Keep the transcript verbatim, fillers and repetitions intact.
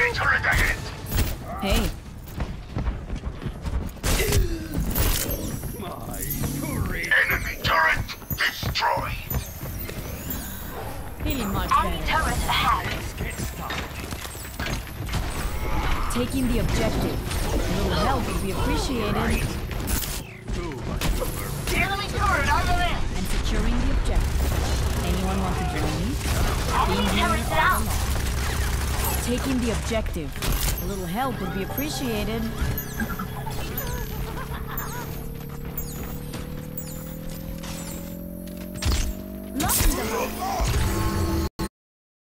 Enemy turret ahead! Hey. My turret! Enemy turret destroyed! Feeling much Enemy better. turret ahead. Let's get started. Taking the objective. A little help would be appreciated. Too much over. Enemy turret on the left. And securing the objective. Anyone want to join me? Enemy turret down. Taking the objective. A little help would be appreciated.